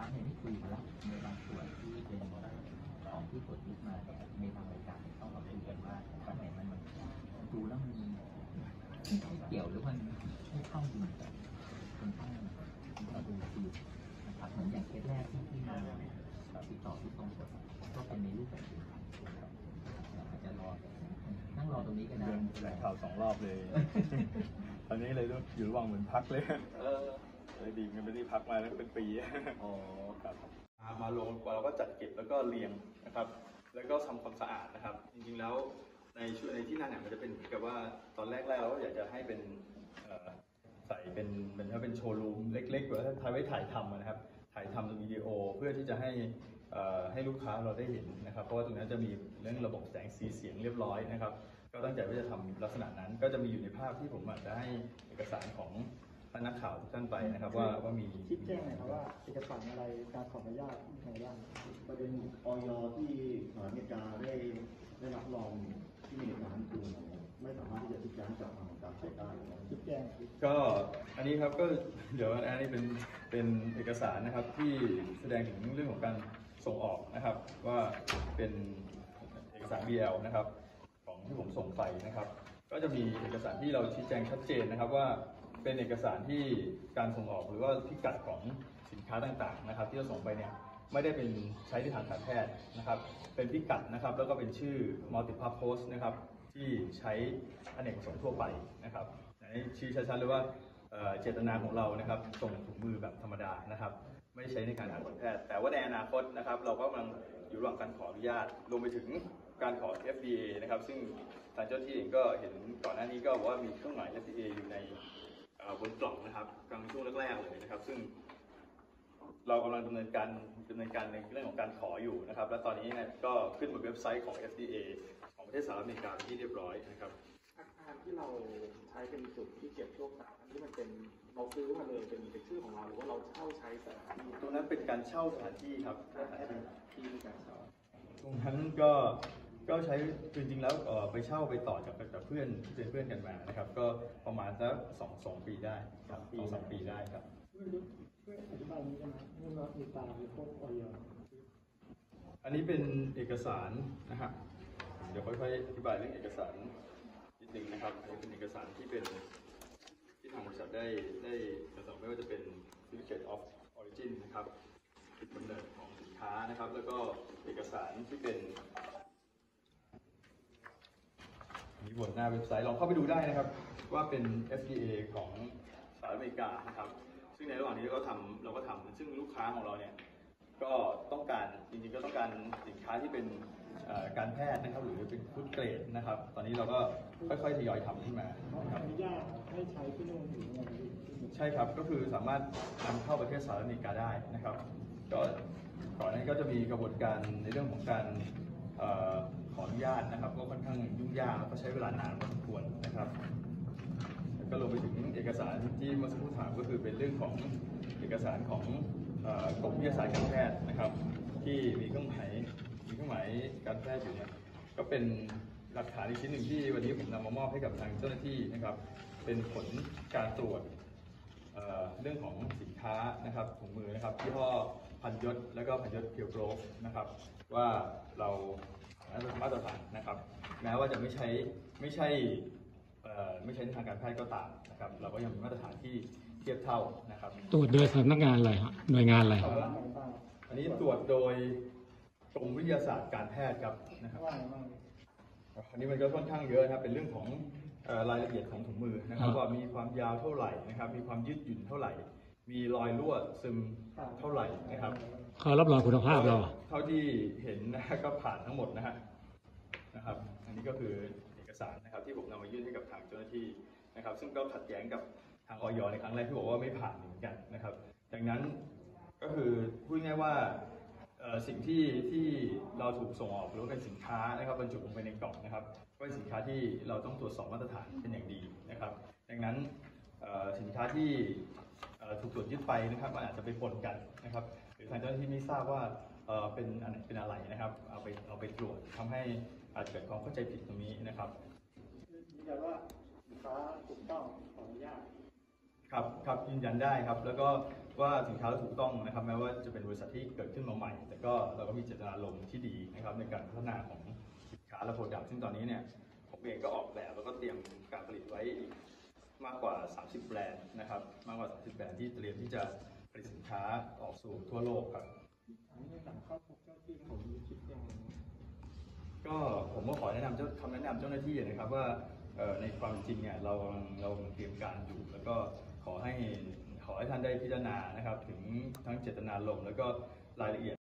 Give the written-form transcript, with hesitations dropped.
เนี่ยที่คุยมาแล้วในบางส่วนที่เป็นของที่ตรวจยึดมาเนี่ยในทางรายการต้องมาคุยกันว่าปัญหามันดูแล้วมันไม่เกี่ยวหรือมันไม่เข้าจริงมันต้องมาดูคือนะครับเหมือนอย่างเคสแรกที่มาติดต่อที่ตรงจุดก็เป็นในรูปแบบอื่นอาจจะรอนั่งรอตรงนี้กันนะแถลงข่าว2 รอบเลย ตอนนี้เลยอยู่ระหว่างเหมือนพักเลยเลยดีมันไม่ได้พักมาแล้วเป็นปีอ๋อครับมาลงเราก็จัดเก็บแล้วก็เรียงนะครับแล้วก็ทำความสะอาดนะครับจริงๆแล้วในที่นั่นเนี่ยมันจะเป็นเหมือนกับว่าตอนแรกเราก็อยากจะให้เป็นใส่เป็นถ้าเป็นโชว์รูมเล็กๆแบบถ้าไว้ถ่ายทำนะครับถ่ายทำวิดีโอเพื่อที่จะให้ลูกค้าเราได้เห็นนะครับเพราะว่าตรงนั้นจะมีเรื่องระบบแสงสีเสียงเรียบร้อยนะครับก็ตั้งใจว่าจะทำลักษณะนั้นก็จะมีอยู่ในภาพที่ผมอาจจะให้เอกสารของท่านนักข่าวทุกท่านไปนะครับว่ามีชี้แจงหน่อยครับว่าเอกสารอะไรการขออนุญาตในบ้างประเด็นอยที่สหรัฐอเมริกาได้รับรองที่มีเอกสารคือไม่สามารถที่จะชี้แจงกับทางการใช้ได้ชี้แจงก็อันนี้ครับก็เดี๋ยวอันนี้เป็นเอกสารนะครับที่แสดงถึงเรื่องของการส่งออกนะครับว่าเป็นเอกสาร BL นะครับของที่ผมส่งไปนะครับก็จะมีเอกสารที่เราชี้แจงชัดเจนนะครับว่าเป็นเอกสารที่การส่งออกหรือว่าพิกัดของสินค้าต่างๆนะครับที่เราส่งไปเนี่ยไม่ได้เป็นใช้ในทางการแพทย์นะครับเป็นพิกัดนะครับแล้วก็เป็นชื่อ multi-purpose นะครับที่ใช้อเนกประสงค์ทั่วไปนะครับชี้ชัดๆเลยว่าเจตนาของเรานะครับส่งถุงมือแบบธรรมดานะครับไม่ใช้ในการทางการแพทย์แต่ว่าในอนาคตนะครับเราก็กำลังอยู่ระหว่างการขออนุญาตรวมไปถึงการขอ FDA นะครับซึ่งทางเจ้าที่เองก็เห็นก่อนหน้านี้ก็บอกว่ามีเครื่องหมาย FDA อยู่ในบนกล่องนะครับกลางช่วงแรกๆเลยนะครับซึ่งเรากำลังดำเนินการในเรื่องของการขออยู่นะครับและตอนนี้เนี่ยก็ขึ้นบนเว็บไซต์ของ FDA ของประเทศสหรัฐอเมริกาที่เรียบร้อยนะครับอาคารที่เราใช้เป็นจุดที่เก็บพวกสารอันนี้มันเป็นเราซื้อมาเลยเป็นชื่อของเราหรือว่าเราเช่าใช้สถานที่ตรงนั้นเป็นการเช่าสถานที่ครับที่ในการเช่าตรงนั้นก็ใช้จริงๆแล้วไปเช่าไปต่อจากเพื่อนที่เป็นเพื่อนกันมานะครับก็ประมาณสัก2 ปีได้ครับ2-3 ปีได้ครับช่วยอธิบายนี้ได้ไหมเรื่องมีตาหรือพวกออยอันนี้เป็นเอกสารนะครับเดี๋ยวค่อยๆอธิบายเรื่องเอกสารนิดนึงนะครับอันนี้เป็นเอกสารที่ทางบริษัทได้ตรวจสอบไม่ว่าจะเป็น Certificate of Origin นะครับจุดกำเนิดของสินค้านะครับแล้วก็เอกสารที่เป็นมีบนหน้าเว็บไซต์ลองเข้าไปดูได้นะครับว่าเป็น FDA ของสหรัฐอเมริกานะครับซึ่งในระหว่างนี้เราก็ทำซึ่งลูกค้าของเราเนี่ยก็ต้องการจริงๆก็ต้องการสินค้าที่เป็นการแพทย์นะครับหรือเป็นฟู้ดเกรดนะครับตอนนี้เราก็ค่อยๆทยอยทำขึ้นมาอนุญาตให้ใช้ที่นู่นหรือไงใช่ครับก็คือสามารถนำเข้าประเทศสหรัฐอเมริกาได้นะครับก็ก่อนหน้านี้ก็จะมีกระบวนการในเรื่องของการขออนุญาตนะครับก็ค่อนข้างยุ่งยากแล้วก็ใช้เวลานานพอสมควรนะครับก็รวมไปถึงเอกสารที่เมื่อสักครู่ถามก็คือเป็นเรื่องของเอกสารของกรมวิทยาศาสตร์การแพทย์นะครับที่มีเครื่องหมายการแพทย์อยู่เนี่ยก็เป็นหลักฐานอีกชิ้นหนึ่งที่วันนี้ผมนำมามอบให้กับทางเจ้าหน้าที่นะครับเป็นผลการตรวจเรื่องของสินค้านะครับถุงมือนะครับที่ห้อพันยศและก็พันยศเพียวโกรฟนะครับว่าเรามาตรฐานนะครับแม้ว่าจะไม่ใช่ในทางการแพทย์ก็ตามนะครับเราก็ยังมีมาตรฐานที่เทียบเท่านะครับตรวจโดยสำนักงานอะไรฮะหน่วยงานอะไรอันนี้ตรวจโดยกรมวิทยาศาสตร์การแพทย์ครับนะครับอันนี้มันก็ค่อนข้างเยอะครับเป็นเรื่องของรายละเอียดของถุงมือนะครับว่ามีความยาวเท่าไหร่นะครับมีความยืดหยุ่นเท่าไหร่มีรอยรั่วซึมเท่าไหร่นะครับเขารับรองคุณภาพเราเท่าที่เห็นนะก็ผ่านทั้งหมดนะครับอันนี้ก็คือเอกสารนะครับที่ผมนำมายื่นให้กับทางเจ้าหน้าที่นะครับซึ่งก็ขัดแย้งกับทางอย.ในครั้งแรกที่บอกว่าไม่ผ่านเหมือนกันนะครับดังนั้นก็คือพูดง่ายว่าสิ่งที่เราถูกส่งออกหรือเป็นสินค้านะครับบรรจุลงไปในกล่องนะครับก็เป็นสินค้าที่เราต้องตรวจสอบมาตรฐานเป็นอย่างดีนะครับดังนั้นสินค้าที่ถูกตรวจยึดไปนะครับมันอาจจะไปปนกันนะครับหรือทางเจ้าหน้าที่ไม่ทราบว่าเป็นอะไรนะครับเอาไปตรวจทำให้อาจเกิดความเข้าใจผิดตรงนี้นะครับยืนยันว่าสินค้าถูกต้องขออนุญาตคครับยืนยันได้ครับแล้วก็ว่าสินค้าถูกต้องนะครับแม้ว่าจะเป็นบริษัทที่เกิดขึ้นมาใหม่ แต่ก็เราก็มีเจตนารมณ์ที่ดีนะครับในการพัฒนาของสินค้าและโปรดักต์ซึ่งตอนนี้เนี่ยผมเองก็ออกแบบแล้วก็เตรียมการผลิตไว้อีกมากกว่า 30 แบรนด์นะครับมากกว่า 30 แบรนด์ที่เตรียมที่จะผลิตสินค้าออกสู่ทั่วโลกครับอันนี้ในหลังเข้าพบเจ้าที่ผมคิดยังไงก็ผมก็ขอแนะนำคำแนะนำเจ้าหน้าที่นะครับว่าในความจริงเนี่ยเราเตรียมการอยู่ แล้วก็ขอให้ท่านได้พิจารณานะครับถึงทั้งเจตนารมณ์แล้วก็รายละเอียด